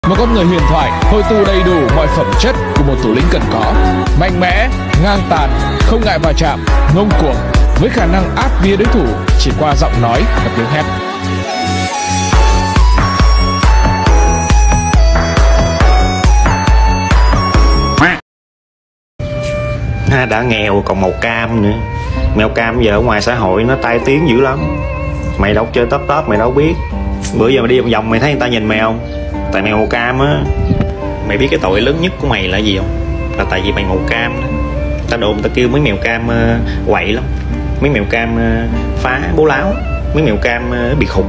Một con người huyền thoại hội tụ đầy đủ mọi phẩm chất của một thủ lĩnh cần có: mạnh mẽ, ngang tàn, không ngại va chạm, ngông cuồng, với khả năng áp bia đối thủ chỉ qua giọng nói và tiếng hét. Đã nghèo còn màu cam nữa. Mèo cam giờ ở ngoài xã hội nó tai tiếng dữ lắm. Mày đâu chơi top mày đâu biết. Bữa giờ mày đi vòng vòng mày thấy người ta nhìn mày không? Tại mày màu cam á. Mày biết cái tội lớn nhất của mày là gì không? Là tại vì mày màu cam đó. Ta đồn ta kêu mấy mèo cam quậy lắm. Mấy mèo cam phá bố láo. Mấy mèo cam bị khùng.